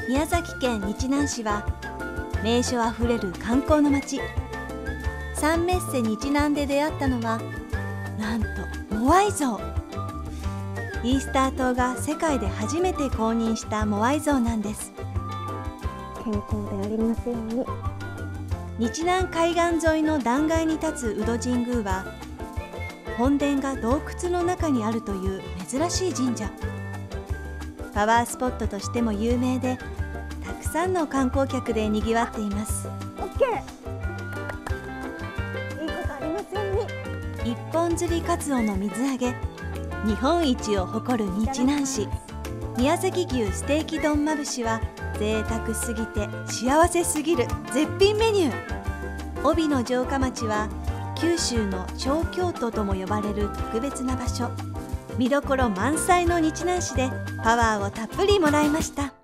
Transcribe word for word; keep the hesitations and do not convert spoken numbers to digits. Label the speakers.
Speaker 1: 宮崎県日南市は名所あふれる観光の街。サンメッセ日南で出会ったのはなんとモアイ像。イースター島が世界で初めて公認したモアイ像なんです。
Speaker 2: 健康でありますように。
Speaker 1: 日南海岸沿いの断崖に立つ宇土神宮は本殿が洞窟の中にあるという珍しい神社。パワースポットとしても有名で、たくさんの観光客でにぎわっています。
Speaker 2: オッケー。いいことありますように。
Speaker 1: 一本釣りカツオの水揚げ日本一を誇る日南市。宮崎牛ステーキ丼まぶしは贅沢すぎて幸せすぎる絶品メニュー。帯の城下町は九州の小京都とも呼ばれる特別な場所。見どころ満載の日南市でパワーをたっぷりもらいました。